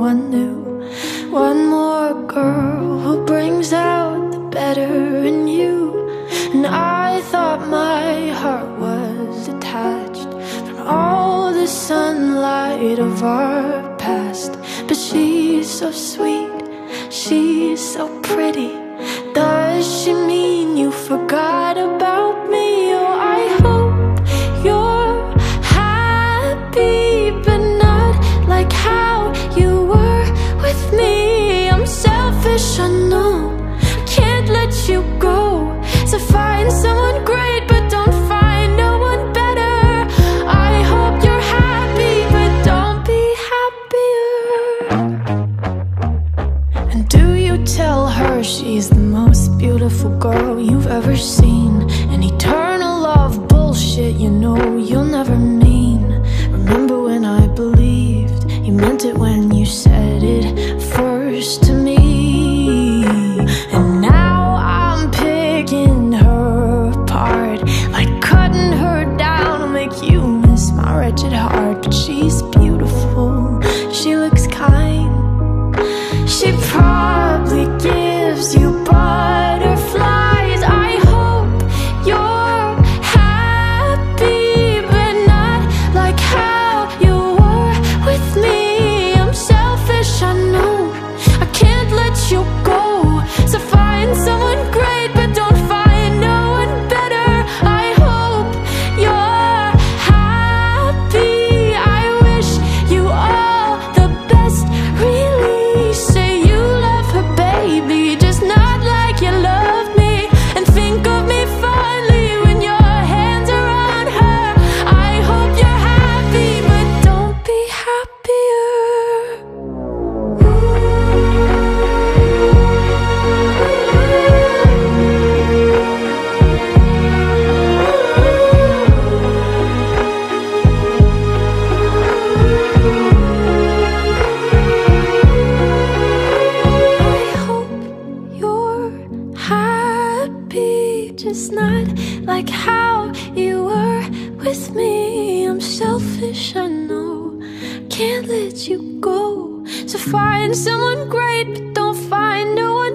one new. One more girl who brings out the better in you. And I thought my heart was detached from all the sunlight of our past. But she's so sweet, she's so pretty. Does she mean you forgot about me? Oh, I hope you're happy, but not like how you were with me. I'm selfish, I know, I can't let you go. So find someone great, but don't find no one better. I hope you're happy, but don't be happier. And do you tell her she's the most beautiful girl you've ever seen? An eternal love bullshit, you know you'll never mean. Remember when I believed you meant it when you said it first to me? And now I'm picking her apart, like cutting her down to make you miss my wretched heart. But she's beautiful, she looks kind, she probably gives you butterflies. I hope you're happy, but not like how you were with me. I'm selfish, I know, I can't let you go. So find someone great, but don't find no one better. I hope you're happy, I wish you all the best. Really say you love her, baby, just not like you loved me. And think of me fondly when your hands are on her. I hope you're happy, but don't be happier. I hope you're happy, just not like how you were with me. I'm selfish, I know, can't let you go. So find someone great, but don't find no one